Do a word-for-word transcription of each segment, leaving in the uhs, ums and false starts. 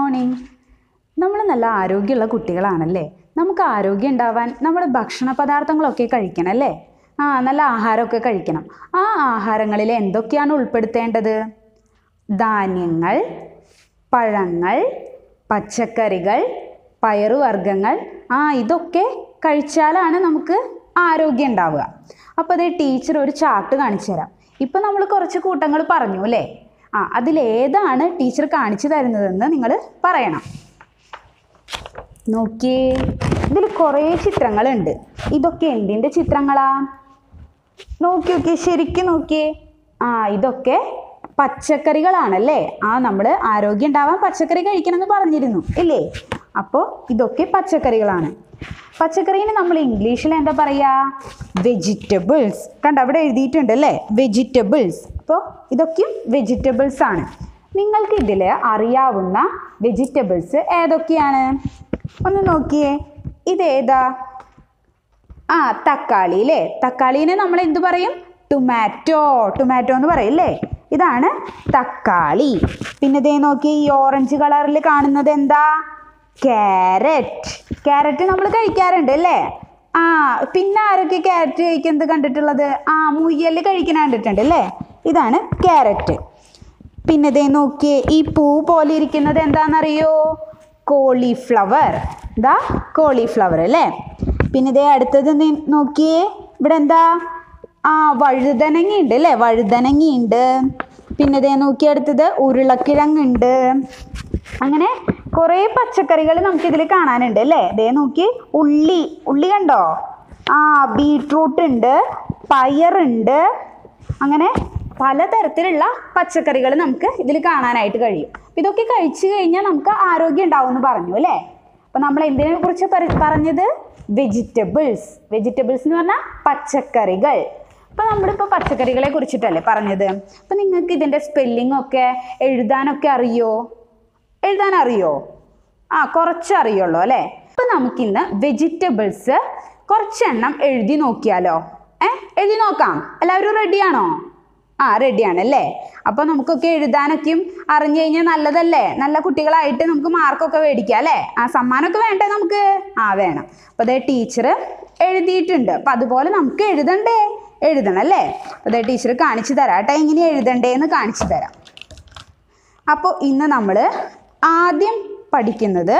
Morning. നമ്മൾ നല്ല ആരോഗ്യമുള്ള കുട്ടികളാണല്ലേ. നമുക്ക് ആരോഗ്യം ഉണ്ടാവാൻ നമ്മൾ ഭക്ഷണ പദാർത്ഥങ്ങളൊക്കെ കഴിക്കണം അല്ലേ. ആ നല്ല ആഹാരമൊക്കെ കഴിക്കണം. ആ ആഹാരങ്ങളിൽ എന്തൊക്കെയാണ് ഉൾപ്പെടുത്തേണ്ടത്? ധാന്യങ്ങൾ, പഴങ്ങൾ, പച്ചക്കറികൾ, പയറുവർഗ്ഗങ്ങൾ, ആ ഇതൊക്കെ കഴിച്ചാലാണ് നമുക്ക് ആരോഗ്യം ഉണ്ടാവുക. അപ്പോൾ അതേ ടീച്ചർ ഒരു ചാർട്ട് കാണിച്ചു തരാം. ഇപ്പം നമ്മൾ കുറച്ച് കൂട്ടങ്ങൾ പറഞ്ഞു അല്ലേ. ആ അതിലേതാണ് ടീച്ചർ കാണിച്ചു തരുന്നതെന്ന് നിങ്ങൾ പറയണം. നോക്കിയേ, ഇതിൽ കുറേ ചിത്രങ്ങളുണ്ട്. ഇതൊക്കെ എന്തിൻ്റെ ചിത്രങ്ങളാ? നോക്കി നോക്കിയേ, ശരിക്കും നോക്കിയേ. ആ ഇതൊക്കെ പച്ചക്കറികളാണല്ലേ. ആ നമ്മൾ ആരോഗ്യം ഉണ്ടാവാൻ പച്ചക്കറി കഴിക്കണമെന്ന് പറഞ്ഞിരുന്നു ഇല്ലേ. അപ്പോൾ ഇതൊക്കെ പച്ചക്കറികളാണ്. പച്ചക്കറീനെ നമ്മൾ ഇംഗ്ലീഷിൽ എന്താ പറയുക? വെജിറ്റബിൾസ്. കണ്ട അവിടെ എഴുതിയിട്ടുണ്ട് അല്ലേ, വെജിറ്റബിൾസ്. അപ്പോൾ ഇതൊക്കെയും വെജിറ്റബിൾസ് ആണ്. നിങ്ങൾക്ക് ഇതിൽ അറിയാവുന്ന വെജിറ്റബിൾസ് ഏതൊക്കെയാണ്? ഒന്ന് നോക്കിയേ, ഇതേതാ? ആ തക്കാളി അല്ലേ. തക്കാളീനെ നമ്മൾ എന്ത് പറയും? ടൊമാറ്റോ. ടൊമാറ്റോ എന്ന് പറയും അല്ലേ. ഇതാണ് തക്കാളി. പിന്നെ ഇതേ നോക്കി, ഈ ഓറഞ്ച് കളറിൽ കാണുന്നത് എന്താ? ക്യാരറ്റ്. ക്യാരറ്റ് നമ്മൾ കഴിക്കാറുണ്ട് അല്ലേ. ആ പിന്നെ ആരൊക്കെ ക്യാരറ്റ് കഴിക്കുന്നത് കണ്ടിട്ടുള്ളത്? ആ മുയൽ കഴിക്കുന്ന കണ്ടിട്ടുണ്ട് അല്ലേ. ഇതാണ് ക്യാരറ്റ്. പിന്നെ ഇതേ നോക്കിയേ, ഈ പൂ പോലെ ഇരിക്കുന്നത് എന്താണെന്നറിയോ? കോളിഫ്ലവർ. ഇതാ കോളിഫ്ലവർ അല്ലേ. പിന്നെ ഇതേ അടുത്തത് നോക്കിയേ, ഇവിടെ എന്താ? ആ വഴുതനങ്ങ ഉണ്ട് അല്ലേ. വഴുതനങ്ങ ഉണ്ട്. പിന്നെ ഇതേ നോക്കി അടുത്തത് ഉരുളക്കിഴങ്ങുണ്ട്. അങ്ങനെ കുറേ പച്ചക്കറികൾ നമുക്കിതിൽ കാണാനുണ്ട് അല്ലേ. ഇതേ നോക്കി, ഉള്ളി. ഉള്ളി കണ്ടോ? ആ ബീട്രൂട്ട് ഉണ്ട്, പയറുണ്ട്. അങ്ങനെ പലതരത്തിലുള്ള പച്ചക്കറികൾ നമുക്ക് ഇതിൽ കാണാനായിട്ട് കഴിയും. ഇതൊക്കെ കഴിച്ചു കഴിഞ്ഞാൽ നമുക്ക് ആരോഗ്യം ഉണ്ടാവും എന്ന് പറഞ്ഞു അല്ലേ. അപ്പം നമ്മൾ എന്തിനെ കുറിച്ച് പറഞ്ഞത്? വെജിറ്റബിൾസ്. വെജിറ്റബിൾസ് എന്ന് പറഞ്ഞാൽ പച്ചക്കറികൾ. അപ്പം നമ്മളിപ്പോൾ പച്ചക്കറികളെ കുറിച്ചിട്ടല്ലേ പറഞ്ഞത്. അപ്പം നിങ്ങൾക്ക് ഇതിൻ്റെ സ്പെല്ലിംഗ് ഒക്കെ എഴുതാനൊക്കെ അറിയോ? എഴുതാൻ അറിയോ? ആ കുറച്ച് അറിയുള്ളൂ അല്ലേ. അപ്പം നമുക്കിന്ന് വെജിറ്റബിൾസ് കുറച്ചെണ്ണം എഴുതി നോക്കിയാലോ? ഏ എഴുതി നോക്കാം. എല്ലാവരും റെഡിയാണോ? ആ റെഡിയാണല്ലേ. അപ്പോൾ നമുക്കൊക്കെ എഴുതാനൊക്കെയും അറിഞ്ഞു കഴിഞ്ഞാൽ നല്ലതല്ലേ. നല്ല കുട്ടികളായിട്ട് നമുക്ക് മാർക്കൊക്കെ മേടിക്കാം അല്ലേ. ആ സമ്മാനമൊക്കെ വേണ്ടേ നമുക്ക്? ആ വേണം. അപ്പോൾ അതേ ടീച്ചർ എഴുതിയിട്ടുണ്ട്. അപ്പം അതുപോലെ നമുക്ക് എഴുതണ്ടേ? എഴുതണം അല്ലേ. അപ്പോൾ അതേ ടീച്ചർ കാണിച്ചു തരാം കേട്ടോ, എങ്ങനെ എഴുതണ്ടേന്ന് കാണിച്ചു തരാം. അപ്പോൾ ഇന്ന് നമ്മൾ ആദ്യം പഠിക്കുന്നത്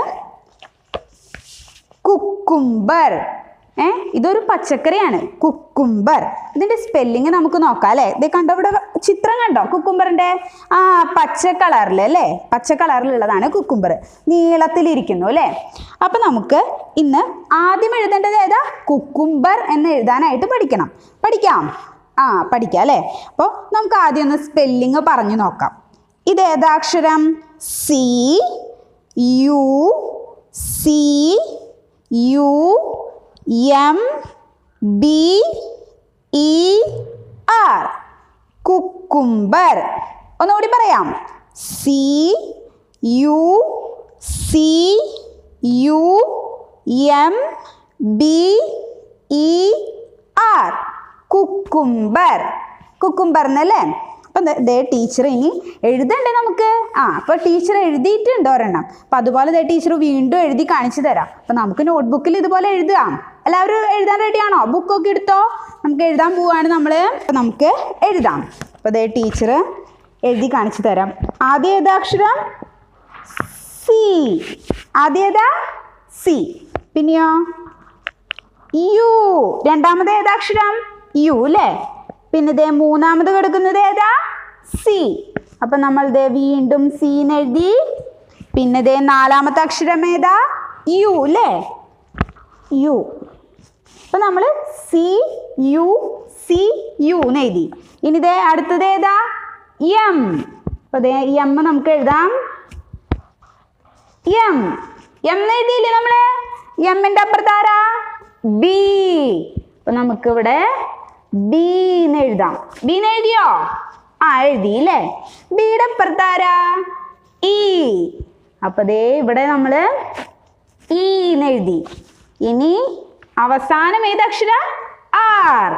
കുക്കുംബർ. ഏ ഇതൊരു പച്ചക്കറിയാണ്, കുക്കുംബർ. ഇതിൻ്റെ സ്പെല്ലിങ് നമുക്ക് നോക്കാം അല്ലേ. ഇത് കണ്ടോ, ഇവിടെ ചിത്രം കണ്ടോ കുക്കുംബറിൻ്റെ? ആ പച്ച കളറിൽ അല്ലേ, പച്ച കളറിലുള്ളതാണ് കുക്കുംബർ. നീളത്തിലിരിക്കുന്നു അല്ലേ. അപ്പം നമുക്ക് ഇന്ന് ആദ്യം എഴുതേണ്ടത് ഏതാ? കുക്കുംബർ എന്ന് എഴുതാനായിട്ട് പഠിക്കണം. പഠിക്കാം. ആ പഠിക്കാം അല്ലേ. അപ്പോൾ നമുക്ക് ആദ്യം ഒന്ന് സ്പെല്ലിങ് പറഞ്ഞു നോക്കാം. ഇതേതാ അക്ഷരം? C U C U M B E R. Cucumber. ഒന്നുകൂടി പറയാം. C U C U M B E R. Cucumber. Cucumber എന്നല്ലേ. അപ്പം ദേ ടീച്ചർ ഇനി എഴുതണ്ടേ നമുക്ക്? ആ അപ്പോൾ ടീച്ചർ എഴുതിയിട്ടുണ്ട് ഒരെണ്ണം. അപ്പം അതുപോലെ ദേ ടീച്ചർ വീണ്ടും എഴുതി കാണിച്ചു തരാം. അപ്പം നമുക്ക് നോട്ട്ബുക്കിൽ ഇതുപോലെ എഴുതാം. എല്ലാവരും എഴുതാൻ റെഡിയാണോ? ബുക്കൊക്കെ എടുത്തോ? നമുക്ക് എഴുതാൻ പോവാണ് നമ്മൾ. അപ്പം നമുക്ക് എഴുതാം. അപ്പോൾ ദേ ടീച്ചർ എഴുതി കാണിച്ചു തരാം. ആദ്യം ഏതാ അക്ഷരം? സി. ആദ്യം ഏതാ? സി. പിന്നെയോ യു. രണ്ടാമത് ഏതാ അക്ഷരം? യു അല്ലേ. പിന്നെ ഇതേ മൂന്നാമത് കിടക്കുന്നത് ഏതാ? സി. അപ്പം നമ്മൾ ഇതേ വീണ്ടും സീന്ന് എഴുതി. പിന്നെ ഇതേ നാലാമത്തെ അക്ഷരം ഏതാ? യു അല്ലേ. യു. അപ്പം നമ്മൾ സി യു സി യു എന്ന് എഴുതി. ഇനി ഇതേ അടുത്തത് ഏതാ? എം. അപ്പം ഇതേ എം നമുക്ക് എഴുതാം. എം. എം എഴുതിയില്ലേ നമ്മൾ? എമ്മിൻ്റെ അപ്പുറത്താരാ? ബി. അപ്പം നമുക്കിവിടെ ബി എന്ന് എഴുതാം. ബി എന്ന് എഴുതിയോ? ആ എഴുതി അല്ലേ. ബിയുടെ അപ്പുറത്താരാ? ഇ. അപ്പൊ ദേ ഇവിടെ നമ്മൾ ഇ എന്ന് എഴുതി. ഇനി അവസാനം ഏത് അക്ഷരം? ആർ.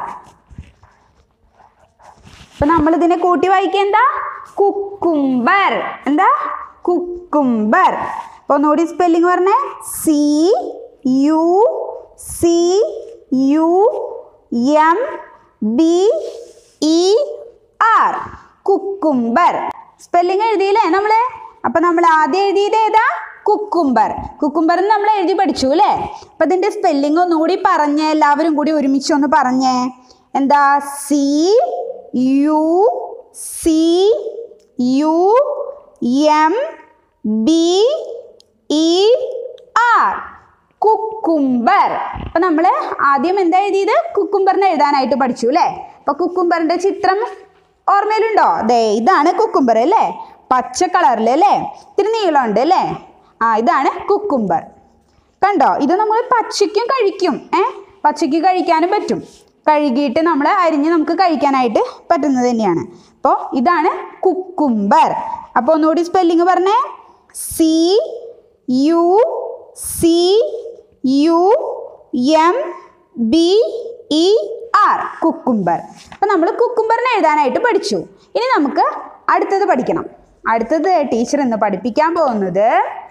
അപ്പൊ നമ്മൾ ഇതിനെ കൂട്ടി വായിക്കുക എന്താ? കുക്കുംബർ. എന്താ? കുക്കുംബർ. കുക്കുംബർ. അപ്പോൾ ഒന്നുകൂടി സ്പെല്ലിംഗ് പറഞ്ഞേ. C U C U M B E R cucumber. Spelling എഴുതിയില്ലേ നമ്മൾ? അപ്പം നമ്മൾ ആദ്യം എഴുതിയത് ഏതാ? കുക്കുംബർ. കുക്കുംബർ നമ്മൾ എഴുതി പഠിച്ചു അല്ലേ? അപ്പം ഇതിൻ്റെ സ്പെല്ലിംഗ് ഒന്നുകൂടി പറഞ്ഞേ, എല്ലാവരും കൂടി ഒരുമിച്ച് ഒന്ന് പറഞ്ഞേ. എന്താ? C U C U M B E R cucumber. അപ്പം നമ്മൾ ആദ്യം എന്താ എഴുതിയത്? കുക്കുംബറിനെ എഴുതാനായിട്ട് പഠിച്ചു അല്ലേ? അപ്പം കുക്കുംബറിൻ്റെ ചിത്രം ഓർമ്മയിലുണ്ടോ? ദേ ഇതാണ് കുക്കുംബർ അല്ലേ? പച്ച കളറിൽ അല്ലേ? ഇത്തിരി നീളമുണ്ട് അല്ലേ? ആ ഇതാണ് കുക്കുംബർ. കണ്ടോ? ഇത് നമ്മൾ പച്ചയ്ക്കും കഴിക്കും. ഏ പച്ചയ്ക്ക് കഴിക്കാനും പറ്റും. കഴുകിയിട്ട് നമ്മൾ അരിഞ്ഞ് നമുക്ക് കഴിക്കാനായിട്ട് പറ്റുന്നത് തന്നെയാണ്. അപ്പോൾ ഇതാണ് കുക്കുംബർ. അപ്പോൾ ഒന്നുകൂടി സ്പെല്ലിങ് പറഞ്ഞേ. C U C U M B E R cucumber. അപ്പം നമ്മൾ കുക്കുംബറിനെ എഴുതാനായിട്ട് പഠിച്ചു. ഇനി നമുക്ക് അടുത്തത് പഠിക്കണം. അടുത്തത് ടീച്ചർ ഇന്ന് പഠിപ്പിക്കാൻ പോകുന്നത്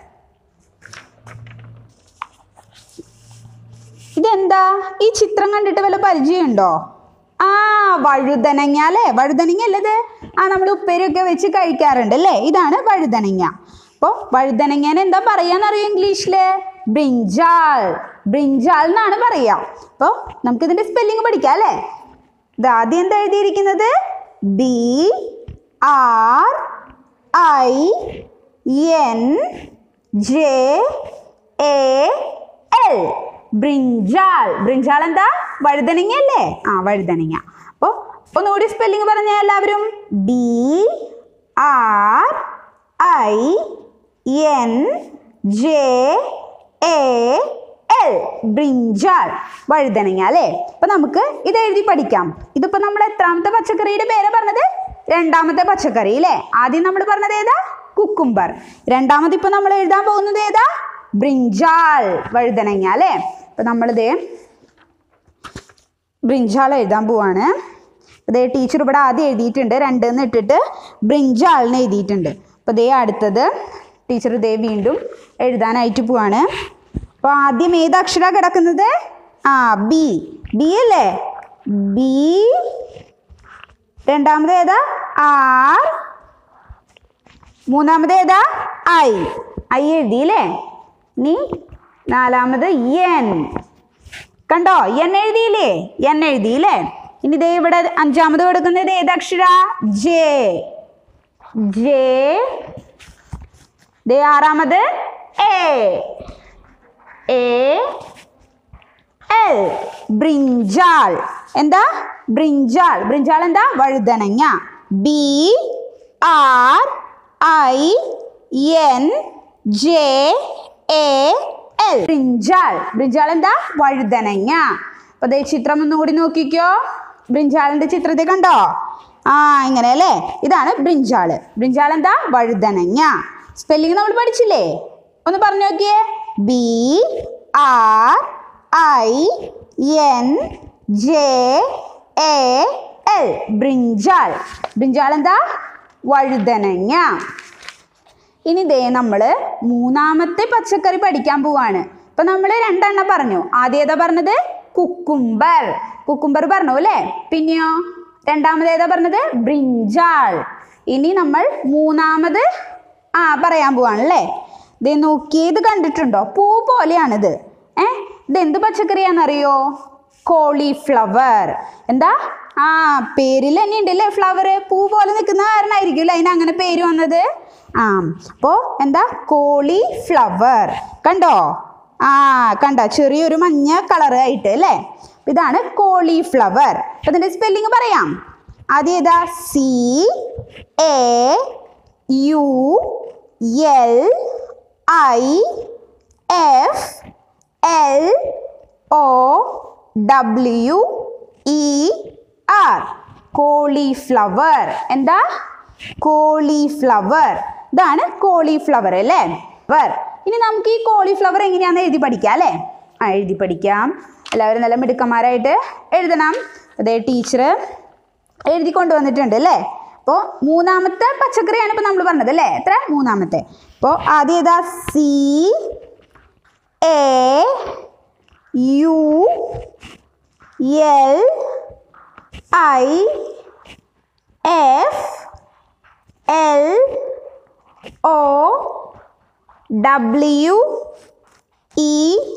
ഇതെന്താ? ഈ ചിത്രം കണ്ടിട്ട് വല്ല പരിചയമുണ്ടോ? ആ വഴുതനങ്ങ അല്ലേ? വഴുതനങ്ങ അല്ലത്? ആ നമ്മൾ ഉപ്പേരിയൊക്കെ വെച്ച് കഴിക്കാറുണ്ട് അല്ലേ? ഇതാണ് വഴുതനങ്ങ. അപ്പോൾ വഴുതനങ്ങേനെ എന്താ പറയാന്നറിയോ ഇംഗ്ലീഷിൽ? ബ്രിഞ്ചാൾ. ബ്രിഞ്ചാൾ എന്നാണ് പറയുക. അപ്പോൾ നമുക്കിതിൻ്റെ സ്പെല്ലിങ് പഠിക്കാം അല്ലേ? ഇത് ആദ്യം എന്താ എഴുതിയിരിക്കുന്നത്? B R I N J A L brinjal. Brinjal എന്താ? വഴുതനങ്ങ അല്ലേ? ആ വഴുതനങ്ങ. അപ്പോൾ ഒന്നുകൂടി സ്പെല്ലിങ് പറഞ്ഞ എല്ലാവരും. B R I N J A L brinjal വഴുതനങ്ങ അല്ലേ? അപ്പം നമുക്ക് ഇത് എഴുതി പഠിക്കാം. ഇതിപ്പോൾ നമ്മൾ എത്രാമത്തെ പച്ചക്കറിയുടെ പേര് പറഞ്ഞത്? രണ്ടാമത്തെ പച്ചക്കറി അല്ലേ? ആദ്യം നമ്മൾ പറഞ്ഞത് ഏതാ? കുക്കുംബർ. രണ്ടാമത് ഇപ്പം നമ്മൾ എഴുതാൻ പോകുന്നത് ഏതാ? ബ്രിഞ്ചാൾ വഴുതനങ്ങ അല്ലേ? അപ്പം നമ്മളിത് ബ്രിഞ്ചാൾ എഴുതാൻ പോവാണ്. അതേ ടീച്ചർ ഇവിടെ ആദ്യം എഴുതിയിട്ടുണ്ട്. രണ്ടെന്ന് ഇട്ടിട്ട് ബ്രിഞ്ചാളിന് എഴുതിയിട്ടുണ്ട്. അപ്പോൾ ഇതേ അടുത്തത് ടീച്ചർ ഇതേ വീണ്ടും എഴുതാനായിട്ട് പോവാണ്. അപ്പോൾ ആദ്യം ഏത് അക്ഷരമാണ് കിടക്കുന്നത്? ആ ബി. ബി അല്ലേ? ബി. രണ്ടാമത് ഏതാ? ആർ. മൂന്നാമത് ഏതാ? ഐ. ഐ എഴുതിയില്ലേ? ഇനി നാലാമത് എൻ. കണ്ടോ? എൻ എഴുതിയില്ലേ? എൻ എഴുതിയില്ലേ? ഇനി ദേ ഇവിടെ അഞ്ചാമത് കൊടുക്കുന്നത് ഏത് അക്ഷര? ജെ. ജെ. ദേ ആറാമത് എ. A L brinjal. എന്താ? ബ്രിഞ്ചാൾ. ബ്രിഞ്ചാൾ എന്താ? വഴുതനങ്ങ. B R I N J A L brinjal. Brinjal എന്താ? വഴുതനങ്ങ. അപ്പോൾ ദേ ചിത്രം ഒന്നുകൂടി നോക്കിക്കോ. ബ്രിഞ്ചാളിൻ്റെ ചിത്രത്തെ കണ്ടോ? ആ ഇങ്ങനെ അല്ലേ? ഇതാണ് ബ്രിഞ്ചാൾ. ബ്രിഞ്ചാൾ എന്താ? വഴുതനങ്ങ. സ്പെല്ലിംഗ് നമ്മൾ പഠിച്ചില്ലേ? ഒന്ന് പറഞ്ഞു നോക്കിയേ. B R I N J A L brinjal. Brinjal എന്താ? വഴുതനങ്ങ. ഇനി ദേ നമ്മൾ മൂന്നാമത്തെ പച്ചക്കറി പഠിക്കാൻ പോവാണ്. ഇപ്പം നമ്മൾ രണ്ടെണ്ണം പറഞ്ഞു. ആദ്യം ഏതാ പറഞ്ഞത്? കുക്കുംബർ. കുക്കുംബർ പറഞ്ഞു അല്ലേ? പിന്നെയോ രണ്ടാമത് ഏതാ പറഞ്ഞത്? ബ്രിഞ്ചാൾ. ഇനി നമ്മൾ മൂന്നാമത് ആ പറയാൻ പോവാണ് അല്ലേ? ഇത് നോക്കിയത് കണ്ടിട്ടുണ്ടോ? പൂ പോലെയാണിത്. ഏ ഇതെന്ത് പച്ചക്കറിയാണെന്നറിയോ? കോളിഫ്ലവർ. എന്താ? ആ പേരിൽ തന്നെ ഉണ്ടല്ലേ ഫ്ലവർ. പൂ പോലെ നിൽക്കുന്ന കാരണമായിരിക്കും അല്ലേ അതിന് അങ്ങനെ പേര് വന്നത്. ആ അപ്പോൾ എന്താ? കോളിഫ്ലവർ. കണ്ടോ? ആ കണ്ടോ? ചെറിയൊരു മഞ്ഞ കളറായിട്ട് അല്ലേ? ഇതാണ് കോളിഫ്ലവർ. അപ്പം ഇതിൻ്റെ സ്പെല്ലിങ് പറയാം. ആദ്യം ഏതാ? C A U L I F L O W E R cauliflower. എന്താ? കോളിഫ്ലവർ. ഇതാണ് കോളിഫ്ലവർ അല്ലേ? വർ. ഇനി നമുക്ക് ഈ കോളിഫ്ലവർ എങ്ങനെയാണെന്ന് എഴുതി പഠിക്കാം അല്ലേ? ആ എഴുതി പഠിക്കാം. എല്ലാവരും നല്ല മിടുക്കന്മാരായിട്ട് എഴുതണം. അതേ ടീച്ചർ എഴുതി കൊണ്ടുവന്നിട്ടുണ്ട് അല്ലേ? അപ്പോൾ മൂന്നാമത്തെ പച്ചക്കറിയാണ് ഇപ്പോൾ നമ്മൾ പറഞ്ഞത് അല്ലേ? എത്ര? മൂന്നാമത്തെ. അപ്പോൾ ആദ്യം ഏതാ? C A U L I F L O W E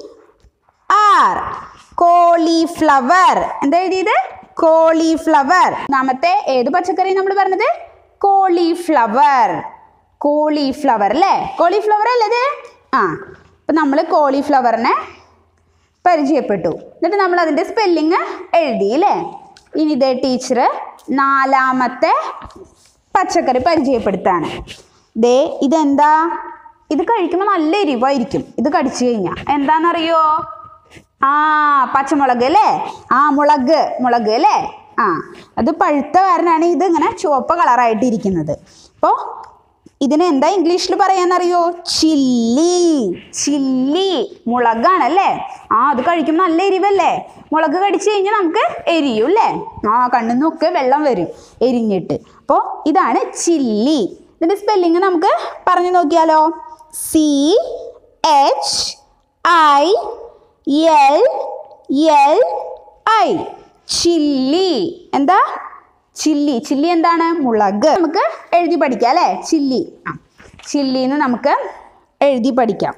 R. Cauliflower. എന്താ എഴുതിയത്? കോളിഫ്ലവർ. ഒന്നാമത്തെ ഏത് പച്ചക്കറി നമ്മൾ പറഞ്ഞത്? കോളിഫ്ലവർ. കോളിഫ്ലവർ അല്ലേ? കോളിഫ്ലവർ അല്ലേ? ആ, അപ്പം നമ്മൾ കോളിഫ്ലവറിനെ പരിചയപ്പെട്ടു. എന്നിട്ട് നമ്മൾ അതിൻ്റെ സ്പെല്ലിങ് എഴുതി അല്ലേ? ഇനി ഇതേ ടീച്ചർ നാലാമത്തെ പച്ചക്കറി പരിചയപ്പെടുത്താണ്. ദേ ഇതെന്താ? ഇത് കഴിക്കുമ്പോൾ നല്ല എരിവായിരിക്കും. ഇത് കടിച്ചു കഴിഞ്ഞാൽ എന്താണെന്നറിയോ? ആ, പച്ചമുളക് അല്ലേ? ആ, മുളക് മുളക് അല്ലേ? ആ, അത് പഴുത്ത കാരനാണ് ഇത് ഇങ്ങനെ ചുവപ്പ് കളറായിട്ടിരിക്കുന്നത്. അപ്പോൾ ഇതിന് എന്താ ഇംഗ്ലീഷിൽ പറയാന്നറിയോ? ചില്ലി. ചില്ലി മുളകാണല്ലേ? ആ, അത് കഴിക്കുമ്പോൾ നല്ല എരിവല്ലേ? മുളക് കടിച്ചു കഴിഞ്ഞാൽ നമുക്ക് എരിയും അല്ലേ? ആ, കണ്ണിൽ നിന്നൊക്കെ വെള്ളം വരും എരിഞ്ഞിട്ട്. അപ്പോൾ ഇതാണ് ചില്ലി. ഇതിൻ്റെ സ്പെല്ലിങ് നമുക്ക് പറഞ്ഞു നോക്കിയാലോ? C H I L L I. Chilli. എന്താ? ചില്ലി. ചില്ലി എന്താണ്? മുളക്. നമുക്ക് എഴുതി പഠിക്കാം അല്ലേ? ചില്ലി. ആ, ചില്ലിന്ന് നമുക്ക് എഴുതി പഠിക്കാം.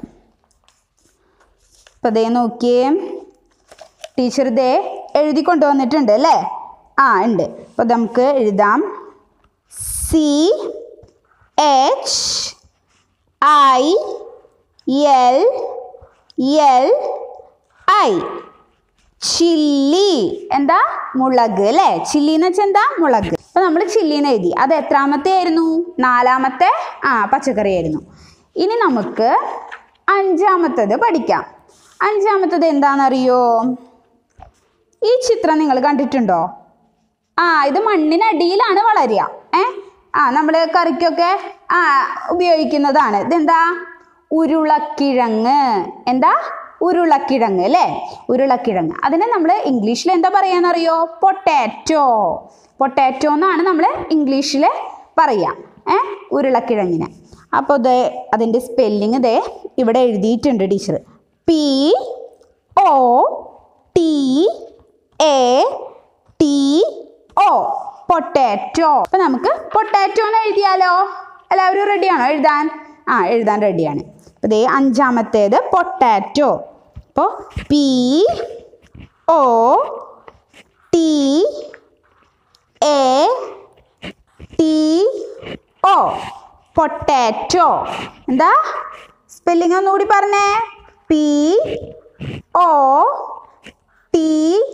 അപ്പോൾ ദേ നോക്കിയേ, ടീച്ചർ ദേ എഴുതി കൊണ്ടുവന്നിട്ടുണ്ട് അല്ലേ? ആ, ഉണ്ട്. അപ്പോൾ നമുക്ക് എഴുതാം. C H I L L I. Chilli. എന്താ? മുളക് അല്ലേ? ചില്ലി എന്ന് വെച്ചാൽ എന്താ? മുളക്. അപ്പോൾ നമ്മൾ ചില്ലിന്ന് എഴുതി. അത് എത്രാമത്തെ ആയിരുന്നു? നാലാമത്തെ ആ പച്ചക്കറി ആയിരുന്നു. ഇനി നമുക്ക് അഞ്ചാമത്തത് പഠിക്കാം. അഞ്ചാമത്തത് എന്താണെന്നറിയോ? ഈ ചിത്രം നിങ്ങൾ കണ്ടിട്ടുണ്ടോ? ആ, ഇത് മണ്ണിനടിയിലാണ് വളരുക. ഏ ആ നമ്മൾ കറിക്കൊക്കെ ആ ഉപയോഗിക്കുന്നതാണ്. ഇതെന്താ? ഉരുളക്കിഴങ്ങ്. എന്താ? ഉരുളക്കിഴങ്ങ് അല്ലേ? ഉരുളക്കിഴങ്ങ്. അതിനെ നമ്മൾ ഇംഗ്ലീഷിൽ എന്താ പറയാന്നറിയോ? പൊട്ടാറ്റോ. പൊട്ടാറ്റോ എന്നാണ് നമ്മൾ ഇംഗ്ലീഷിൽ പറയുക ഏ ഉരുളക്കിഴങ്ങിന്. അപ്പോൾ ഇത് അതിൻ്റെ സ്പെല്ലിങ് ദേ ഇവിടെ എഴുതിയിട്ടുണ്ട് teacher. P O T A T O. Potato. അപ്പം നമുക്ക് പൊട്ടാറ്റോ എന്ന് എഴുതിയാലോ? എല്ലാവരും റെഡിയാണോ എഴുതാൻ? ആ, എഴുതാൻ റെഡിയാണ്. അപ്പോൾ ദേ അഞ്ചാമത്തേത് പൊട്ടാറ്റോ. അപ്പോൾ P O T A T O. Potato. എന്താ സ്പെല്ലിംഗ് ഒന്നുകൂടി പറഞ്ഞേ? P O T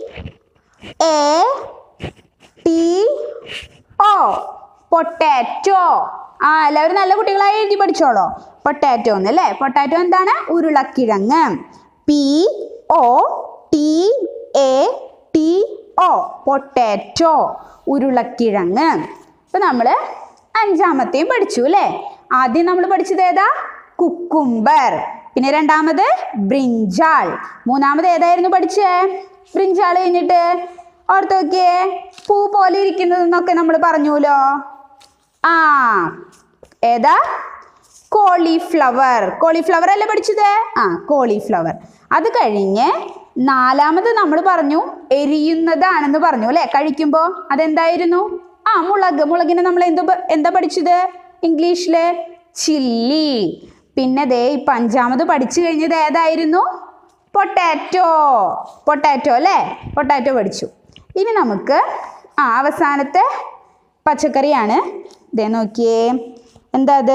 A T O. Potato. ആ, എല്ലാവരും നല്ല കുട്ടികളായി എഴുതി പഠിച്ചോളോ. പൊട്ടാറ്റോ എന്നല്ലേ? പൊട്ടാറ്റോ എന്താണ്? ഉരുളക്കിഴങ്ങ്. P O T A T O. Potato. ഉരുളക്കിഴങ്ങ്. ഇപ്പം നമ്മൾ അഞ്ചാമത്തെയും പഠിച്ചു അല്ലേ? ആദ്യം നമ്മൾ പഠിച്ചത് ഏതാ? കുക്കുംബർ. പിന്നെ രണ്ടാമത് ബ്രിഞ്ചാൾ. മൂന്നാമത് ഏതായിരുന്നു പഠിച്ചേ? ബ്രിഞ്ചാൾ കഴിഞ്ഞിട്ട് ഓർത്ത് നോക്കിയേ, പൂ പോലെ ഇരിക്കുന്നതെന്നൊക്കെ നമ്മൾ പറഞ്ഞുല്ലോ. ആ, ഏതാ? കോളിഫ്ലവർ. കോളിഫ്ലവർ അല്ലേ പഠിച്ചത്? ആ, കോളിഫ്ലവർ. അത് കഴിഞ്ഞ് നാലാമത് നമ്മൾ പറഞ്ഞു എരിയുന്നതാണെന്ന് പറഞ്ഞു അല്ലേ? കഴിക്കുമ്പോൾ അതെന്തായിരുന്നു? ആ, മുളക്. മുളകിനെ നമ്മൾ എന്താ എന്താ പഠിച്ചത് ഇംഗ്ലീഷിൽ? ചില്ലി. പിന്നെ ദേ ഇപ്പം അഞ്ചാമത് പഠിച്ചു കഴിഞ്ഞത് ഏതായിരുന്നു? പൊട്ടാറ്റോ. പൊട്ടാറ്റോ അല്ലേ? പൊട്ടാറ്റോ പഠിച്ചു. ഇനി നമുക്ക് ആ അവസാനത്തെ പച്ചക്കറിയാണ്. ദേ നോക്കിയേ, എന്താ അത്?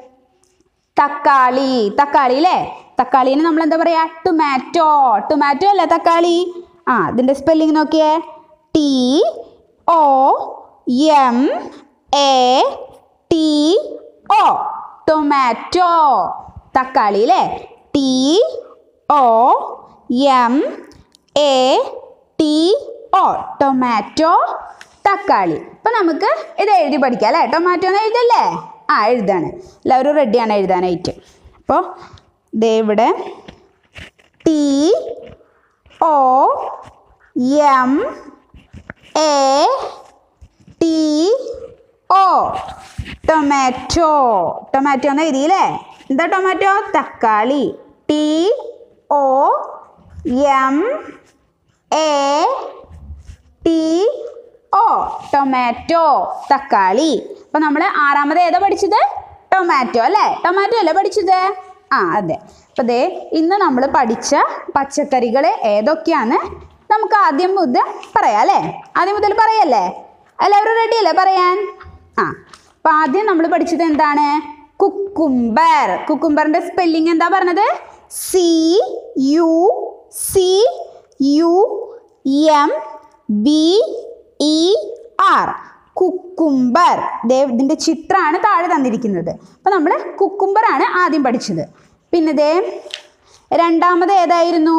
തക്കാളി. തക്കാളി അല്ലേ? തക്കാളീനെ നമ്മൾ എന്താ പറയുക? ടൊമാറ്റോ. ടൊമാറ്റോ അല്ലേ തക്കാളി? ആ, ഇതിൻ്റെ സ്പെല്ലിങ് നോക്കിയേ. T O M A T O. Tomato. തക്കാളി അല്ലേ? T O M A T O. Tomato. തക്കാളി. അപ്പം നമുക്ക് ഇത് എഴുതി പഠിക്കാം അല്ലേ? ടൊമാറ്റോ എന്ന് എഴുതല്ലേ? ആ, എഴുതാണ്. എല്ലാവരും റെഡിയാണ് എഴുതാനായിട്ട്. അപ്പോൾ ദേ ഇവിടെ T O M A T O. Tomato. Tomato എന്ന് എഴുതിയില്ലേ? എന്താ ടൊമാറ്റോ? തക്കാളി. T O M A T O tomato, തക്കാളി. അപ്പൊ നമ്മൾ ആറാമത് ഏതാ പഠിച്ചത്? ടൊമാറ്റോ അല്ലേ? ടൊമാറ്റോ അല്ലേ പഠിച്ചത്? ആ അതെ. അപ്പൊ ദേ ഇന്ന് നമ്മൾ പഠിച്ച പച്ചക്കറികൾ ഏതൊക്കെയാണ് നമുക്ക് ആദ്യം മുതൽ പറയാം അല്ലേ? ആദ്യം മുതൽ പറയല്ലേ? എല്ലാവരും റെഡി അല്ലേ പറയാൻ? ആ അപ്പൊ ആദ്യം നമ്മൾ പഠിച്ചത് എന്താണ്? കുക്കുംബർ. കുക്കുംബറിന്റെ സ്പെല്ലിംഗ് എന്താ പറഞ്ഞത്? C U C U M B E R. Cucumber. ഇതിന്റെ ചിത്രമാണ് താഴെ തന്നിരിക്കുന്നത്. അപ്പൊ നമ്മൾ കുക്കുംബർ ആണ് ആദ്യം പഠിച്ചത്. പിന്നെ ദേ രണ്ടാമത് ഏതായിരുന്നു?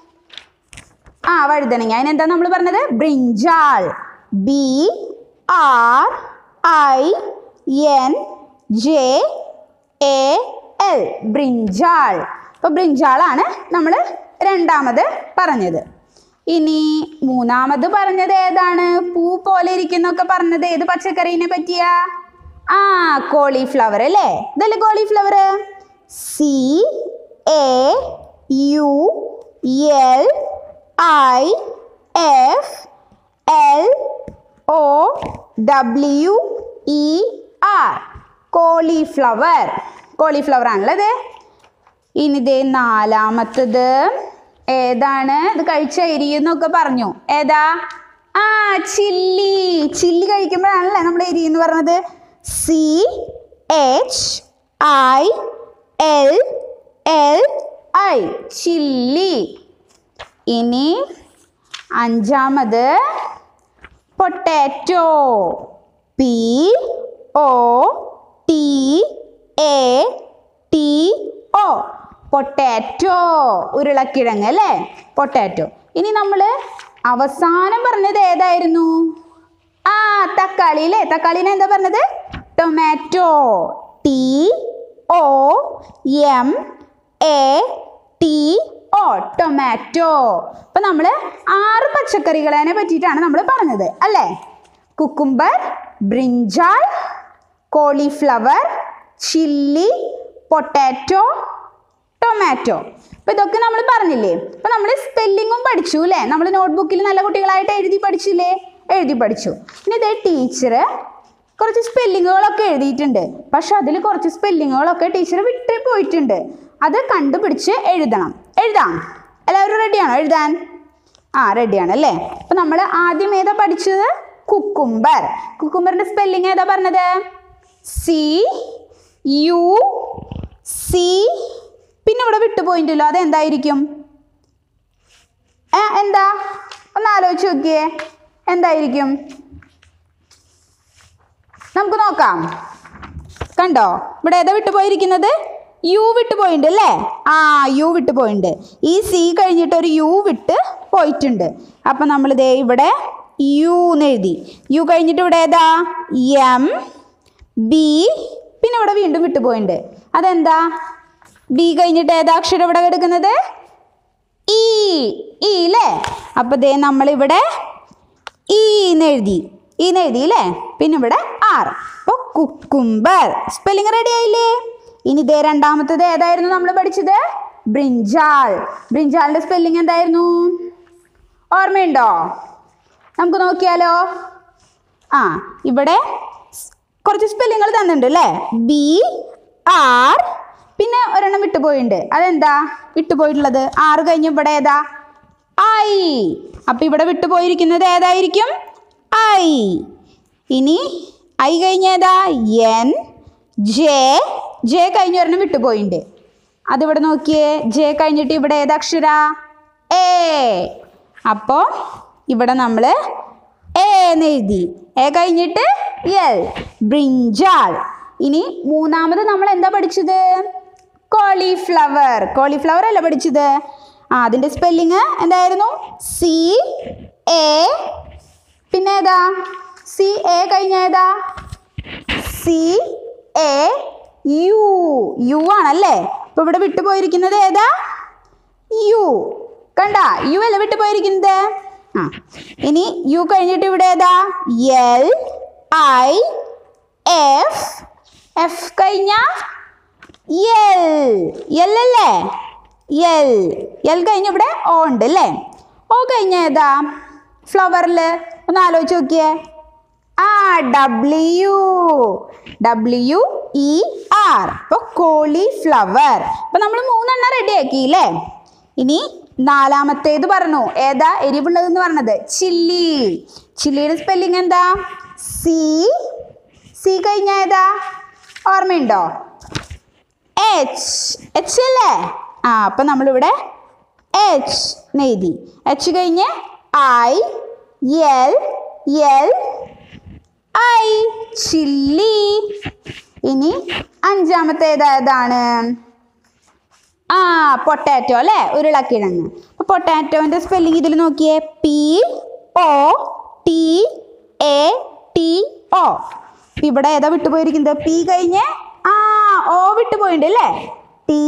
ആ വഴുതനങ്ങ. അതിനെന്താ നമ്മൾ പറഞ്ഞത്? Brinjal. B R I N J A L brinjal. അപ്പൊ ബ്രിഞ്ചാളാണ് നമ്മൾ രണ്ടാമത് പറഞ്ഞത്. ഇനി മൂന്നാമത് പറഞ്ഞത് ഏതാണ്? പൂ പോലെ ഇരിക്കുന്നൊക്കെ പറഞ്ഞത് ഏത് പച്ചക്കറീനെ പറ്റിയാ? ആ കോളിഫ്ലവർ അല്ലേ? ഇതല്ലേ cauliflower? C A U L I F L O W E R. Cauliflower. Cauliflower ആണല്ലേ. ഇനി ദേ നാലാമത്തത് ഏതാണ്? ഇത് കഴിച്ച എരിയെന്നൊക്കെ പറഞ്ഞു. ഏതാ? ആ ചില്ലി. ചില്ലി കഴിക്കുമ്പോഴാണല്ലേ നമ്മൾ എരി എന്ന് പറഞ്ഞത്. C H I L L I chilli. ഇനി അഞ്ചാമത് potato. P O T A T O potato. ഉരുളക്കിഴങ്ങ് അല്ലേ? പൊട്ടാറ്റോ. ഇനി നമ്മൾ അവസാനം പറഞ്ഞത് ഏതായിരുന്നു? ആ തക്കാളി അല്ലേ? തക്കാളിനെ എന്താ പറഞ്ഞത്? Tomato. T O M A T O tomato. അപ്പൊ നമ്മൾ ആറ് പച്ചക്കറികളെ പറ്റിയിട്ടാണ് നമ്മൾ പറഞ്ഞത് അല്ലേ? Cucumber, brinjal, cauliflower, chilli, potato, tomato. അപ്പൊ ഇതൊക്കെ നമ്മൾ പറഞ്ഞില്ലേ? അപ്പൊ നമ്മൾ സ്പെല്ലിങ്ങും പഠിച്ചു അല്ലേ? നമ്മൾ നോട്ട്ബുക്കിൽ നല്ല കുട്ടികളായിട്ട് എഴുതി പഠിച്ചില്ലേ? എഴുതി പഠിച്ചു. ഇനി ഇതേ ടീച്ചർ കുറച്ച് സ്പെല്ലിങ്ങുകളൊക്കെ എഴുതിയിട്ടുണ്ട്. പക്ഷെ അതിൽ കുറച്ച് സ്പെല്ലിങ്ങുകളൊക്കെ ടീച്ചർ വിട്ട് പോയിട്ടുണ്ട്. അത് കണ്ടുപിടിച്ച് എഴുതണം. എഴുതാം. എല്ലാവരും റെഡിയാണോ എഴുതാൻ? ആ റെഡിയാണ് അല്ലേ? അപ്പൊ നമ്മൾ ആദ്യം ഏതാ പഠിച്ചത്? കുക്കുംബർ. കുക്കുംബറിന്റെ സ്പെല്ലിങ് ഏതാ പറഞ്ഞത്? C U C. പിന്നെ ഇവിടെ വിട്ടു പോയിട്ടില്ലോ. അതെന്തായിരിക്കും? ഏ എന്താ? ഒന്ന് ആലോചിച്ച് നോക്കിയേ. എന്തായിരിക്കും? നമുക്ക് നോക്കാം. കണ്ടോ? ഇവിടെ ഏതാ വിട്ടു പോയിരിക്കുന്നത്? യു വിട്ടു പോയിട്ടുണ്ട് അല്ലേ? ആ യു വിട്ടു പോയിട്ടുണ്ട്. ഈ സി കഴിഞ്ഞിട്ട് ഒരു യു വിട്ട് പോയിട്ടുണ്ട്. അപ്പം നമ്മൾ ദേ ഇവിടെ യു എന്ന് എഴുതി. യു കഴിഞ്ഞിട്ട് ഇവിടെ ഏതാ? M B. പിന്നെ ഇവിടെ വീണ്ടും വിട്ടു പോയിട്ടുണ്ട്. അതെന്താ? ബി കഴിഞ്ഞിട്ട് ഏതാ അക്ഷരം ഇവിടെ കിടക്കുന്നത്? ഇ. ഇ അല്ലേ? അപ്പം ദേ നമ്മളിവിടെ ഇ എന്ന് എഴുതി. ഇ എന്ന് എഴുതി അല്ലേ? പിന്നെ ഇവിടെ ആർ. അപ്പോൾ കുക്കുംബർ. സ്പെല്ലിംഗ് റെഡി ആയില്ലേ? ഇനി ഇതേ രണ്ടാമത്തത് ഏതായിരുന്നു നമ്മൾ പഠിച്ചത്? ബ്രിഞ്ചാൾ. ബ്രിഞ്ചാളിന്റെ സ്പെല്ലിംഗ് എന്തായിരുന്നു? ഓർമ്മയുണ്ടോ? നമുക്ക് നോക്കിയാലോ. ആ ഇവിടെ കുറച്ച് സ്പെല്ലിങ്ങൾ തന്നിട്ടുണ്ട് അല്ലേ? B R. പിന്നെ ഒരെണ്ണം വിട്ടുപോയിട്ടുണ്ട്. അതെന്താ വിട്ടുപോയിട്ടുള്ളത്? ആറ് കഴിഞ്ഞ് ഇവിടെ ഏതാ? ഐ. അപ്പൊ ഇവിടെ വിട്ടുപോയിരിക്കുന്നത് ഏതായിരിക്കും? ഐ. ഇനി ഐ കഴിഞ്ഞ ഏതാ? എൻ. ജെ. ജെ കഴിഞ്ഞ ഒരെണ്ണം വിട്ടുപോയിട്ടുണ്ട്. അതിവിടെ നോക്കിയേ. ജെ കഴിഞ്ഞിട്ട് ഇവിടെ ഏതക്ഷര? എ. അപ്പോൾ ഇവിടെ നമ്മൾ എ എന്ന് എഴുതി. എ കഴിഞ്ഞിട്ട് എൽ. ബ്രിഞ്ചാൾ. ഇനി മൂന്നാമത് നമ്മൾ എന്താ പഠിച്ചത്? കോളിഫ്ലവർ. കോളിഫ്ലവർ അല്ല പഠിച്ചത്? ആ അതിൻ്റെ സ്പെല്ലിങ് എന്തായിരുന്നു? C A. പിന്നെ ഏതാ? സി എ കഴിഞ്ഞ ഏതാ? C A U. യു ആണല്ലേ? അപ്പൊ ഇവിടെ വിട്ടുപോയിരിക്കുന്നത് ഏതാ? യു. കണ്ട? യു അല്ല വിട്ടുപോയിരിക്കുന്നത്. ആ ഇനി യു കഴിഞ്ഞിട്ട് ഇവിടെ ഏതാ? എൽ ഐ എഫ് എഫ് കഴിഞ്ഞ എൽ എൽ അല്ലേ എൽ എൽ കഴിഞ്ഞ ഇവിടെ ഓ ഉണ്ട് അല്ലേ ഓ കഴിഞ്ഞ ഏതാ ഫ്ലവറിൽ ഒന്ന് ആലോചിച്ച് നോക്കിയേ ആ ഡബ്ല്യു ഡബ്ല്യു ഇ ആർ അപ്പോൾ കോളിഫ്ലവർ അപ്പോൾ നമ്മൾ മൂന്നെണ്ണം റെഡി ആക്കിയില്ലേ ഇനി നാലാമത്തേത് പറഞ്ഞു ഏതാ എരിവുള്ളതെന്ന് പറഞ്ഞത് ചില്ലി ചില്ലിയുടെ സ്പെല്ലിംഗ് എന്താ സി സി കഴിഞ്ഞ ഏതാ ഓർമ്മയുണ്ടോ എച്ച് എച്ച് അല്ലേ ആ അപ്പം നമ്മളിവിടെ എച്ച് എഴുതി എച്ച് കഴിഞ്ഞ് I L L I chilli ഇനി അഞ്ചാമത്തേത് ഏതാണ് ആ പൊട്ടാറ്റോ അല്ലേ ഉരുളക്കിഴങ്ങ് അപ്പോൾ പൊട്ടാറ്റോൻ്റെ സ്പെല്ലിംഗ് ഇതിൽ നോക്കിയേ P O T A T O ഇവിടെ ഏതാ വിട്ടുപോയിരിക്കുന്നത് പി കഴിഞ്ഞ് ആ ഓ വിട്ടുപോയിട്ടുണ്ട് അല്ലേ T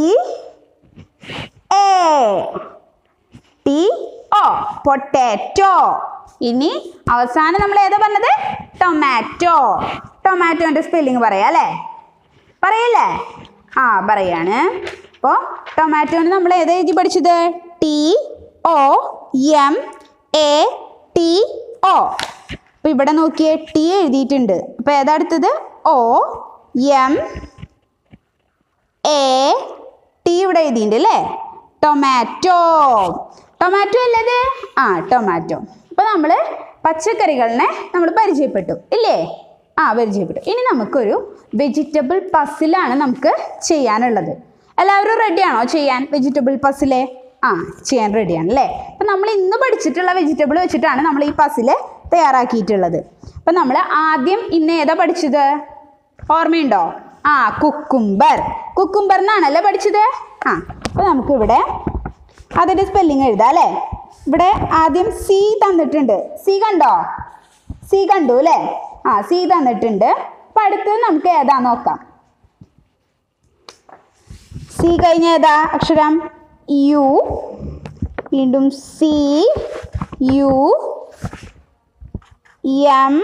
A T O potato ഇനി അവസാനം നമ്മൾ ഏതാ പറഞ്ഞത് ടൊമാറ്റോ ടൊമാറ്റോൻ്റെ സ്പെല്ലിംഗ് പറയാം അല്ലേ പറയല്ലേ ആ പറയാണ് അപ്പോൾ ടൊമാറ്റോന് നമ്മൾ ഏതാ എഴുതി പഠിച്ചത് T O M A T O അപ്പോൾ ഇവിടെ നോക്കിയേ ടി എഴുതിയിട്ടുണ്ട് അപ്പോൾ ഏതാ അടുത്തത് ഒ എം എ ടി ഇവിടെ എഴുതിയിട്ടുണ്ട് അല്ലേ ടൊമാറ്റോ ടൊമാറ്റോ അല്ലത് ആ ടൊമാറ്റോ അപ്പോൾ നമ്മൾ പച്ചക്കറികളിനെ നമ്മൾ പരിചയപ്പെട്ടു ഇല്ലേ ആ പരിചയപ്പെട്ടു ഇനി നമുക്കൊരു വെജിറ്റബിൾ പസിലാണ് നമുക്ക് ചെയ്യാനുള്ളത് എല്ലാവരും റെഡിയാണോ ചെയ്യാൻ വെജിറ്റബിൾ പസില് ആ ചെയ്യാൻ റെഡിയാണ് അല്ലേ അപ്പം നമ്മൾ ഇന്ന് പഠിച്ചിട്ടുള്ള വെജിറ്റബിൾ വെച്ചിട്ടാണ് നമ്മൾ ഈ പസില് തയ്യാറാക്കിയിട്ടുള്ളത് അപ്പം നമ്മൾ ആദ്യം ഇന്ന് ഏതാ പഠിച്ചത് ഓർമ്മയുണ്ടോ ആ കുക്കുംബർ കുക്കുംബർ എന്നാണല്ലേ പഠിച്ചത് ആ അപ്പോൾ നമുക്കിവിടെ അതിൻ്റെ സ്പെല്ലിങ് എഴുതാം അല്ലേ ഇവിടെ ആദ്യം സി തന്നിട്ടുണ്ട് സി കണ്ടോ സി കണ്ടു അല്ലേ ആ സി തന്നിട്ടുണ്ട് അപ്പം അടുത്തത് നമുക്ക് ഏതാ നോക്കാം സി കഴിഞ്ഞ ഏതാ അക്ഷരം യു വീണ്ടും C U M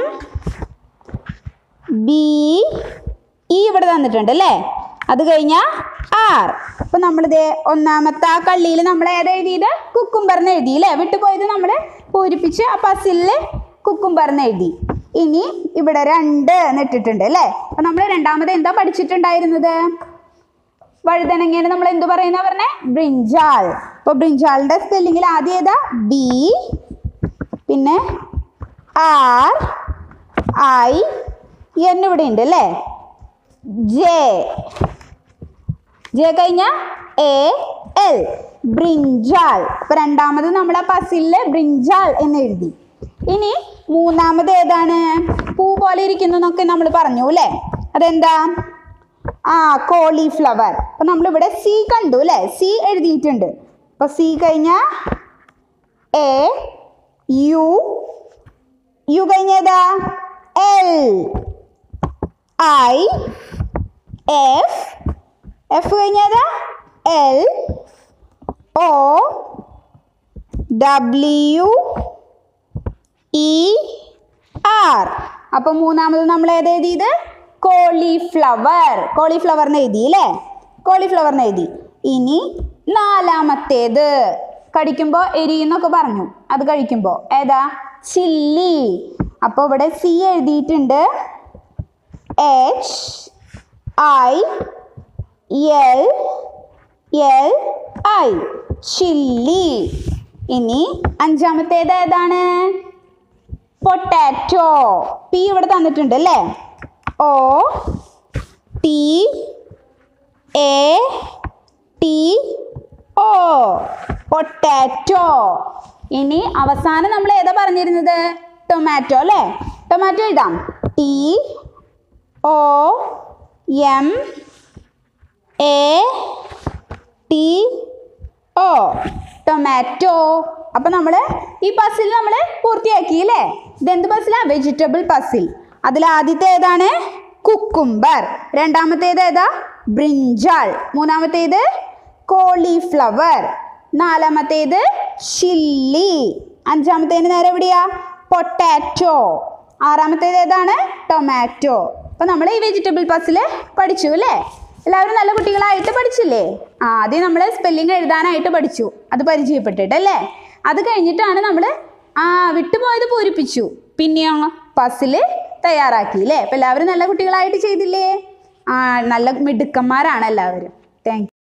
B E ഇവിടെ തന്നിട്ടുണ്ട് അല്ലേ അത് കഴിഞ്ഞാൽ ആർ അപ്പം നമ്മളിത് ഒന്നാമത്തെ ആ കള്ളിയിൽ നമ്മൾ ഏതാ എഴുതിയത് കുക്കുംബർന്ന് എഴുതി അല്ലേ വിട്ടുപോയത് നമ്മൾ പൂരിപ്പിച്ച് ആ പസിലിൽ കുക്കുംബർന്ന് എഴുതി ഇനി ഇവിടെ രണ്ട് എന്നിട്ടിട്ടുണ്ട് അല്ലേ അപ്പം നമ്മൾ രണ്ടാമത് എന്താ പഠിച്ചിട്ടുണ്ടായിരുന്നത് വഴുതനങ്ങേനെ നമ്മൾ എന്ത് പറയുന്ന പറഞ്ഞേ ബ്രിഞ്ചാൾ അപ്പോൾ ബ്രിഞ്ചാളിൻ്റെ സ്പെല്ലിങ്ങിൽ ആദ്യം ഏതാ ബി പിന്നെ ആർ ഐ എൻ ഇവിടെ ഉണ്ട് അല്ലേ ജെ ജെ കഴിഞ്ഞ എ എൽ ബ്രിഞ്ചാൾ ഇപ്പം രണ്ടാമത് നമ്മൾ ആ പസിലില് ബ്രിഞ്ചാൾ എന്ന് എഴുതി ഇനി മൂന്നാമത് ഏതാണ് പൂ പോലെ ഇരിക്കുന്നു എന്നൊക്കെ നമ്മൾ പറഞ്ഞു അല്ലേ അതെന്താ ആ കോളിഫ്ലവർ അപ്പം നമ്മളിവിടെ സി കണ്ടു അല്ലേ സി എഴുതിയിട്ടുണ്ട് അപ്പോൾ സി കഴിഞ്ഞ എ യു യു കഴിഞ്ഞതാ എൽ ഐ എഫ് എഫ് കഴിഞ്ഞതാ L O W E R അപ്പം മൂന്നാമത് നമ്മൾ ഏത് എഴുതിയത് കോളിഫ്ലവർ കോളിഫ്ലവറിന് എഴുതി അല്ലേ കോളിഫ്ലവറിന് എഴുതി ഇനി നാലാമത്തേത് കടിക്കുമ്പോൾ എരിയെന്നൊക്കെ പറഞ്ഞു അത് കഴിക്കുമ്പോൾ ഏതാ ചില്ലി അപ്പോൾ ഇവിടെ സി എഴുതിയിട്ടുണ്ട് H I L L I chilli ഇനി അഞ്ചാമത്തേത് ഏതാണ് പൊട്ടാറ്റോ പി ഇവിടെ തന്നിട്ടുണ്ട് അല്ലേ O T A T O potato ഇനി അവസാനം നമ്മൾ ഏതാ പറഞ്ഞിരുന്നത് ടൊമാറ്റോ അല്ലേ ടൊമാറ്റോ എഴുതാം T O M A T O tomato അപ്പം നമ്മൾ ഈ പസിൽ നമ്മൾ പൂർത്തിയാക്കി അല്ലേ ഇതെന്ത് പസിലാണ് വെജിറ്റബിൾ പസിൽ അതിൽ ആദ്യത്തെ ഏതാണ് കുക്കുംബർ രണ്ടാമത്തേത് ഏതാ ബ്രിഞ്ചാൾ മൂന്നാമത്തേത് കോളിഫ്ലവർ നാലാമത്തേത് ചില്ലി അഞ്ചാമത്തേന് നേരെ എവിടെയാ പൊട്ടാറ്റോ ആറാമത്തേത് ഏതാണ് ടൊമാറ്റോ അപ്പോൾ നമ്മൾ ഈ വെജിറ്റബിൾ പസിൽ പഠിച്ചു അല്ലേ? എല്ലാവരും നല്ല കുട്ടികളായിട്ട് പഠിച്ചില്ലേ? ആ ആദ്യം നമ്മൾ സ്പെല്ലിംഗ് എഴുതാനായിട്ട് പഠിച്ചു, അത് പരിചയപ്പെട്ടിട്ടല്ലേ? അത് കഴിഞ്ഞിട്ടാണ് നമ്മൾ ആ വിട്ടുപോയത് പൂരിപ്പിച്ചു, പിന്നെയോ പസിൽ തയ്യാറാക്കി അല്ലേ? അപ്പോൾ എല്ലാവരും നല്ല കുട്ടികളായിട്ട് ചെയ്തില്ലേ? ആ നല്ല മിടുക്കന്മാരാണ് എല്ലാവരും. താങ്ക്